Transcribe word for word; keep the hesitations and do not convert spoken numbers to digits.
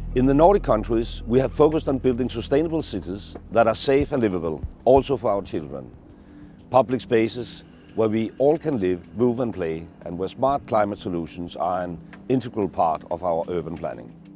In the Nordic countries, we have focused on building sustainable cities that are safe and livable, also for our children. Public spaces where we all can live, move and play, and where smart climate solutions are an integral part of our urban planning.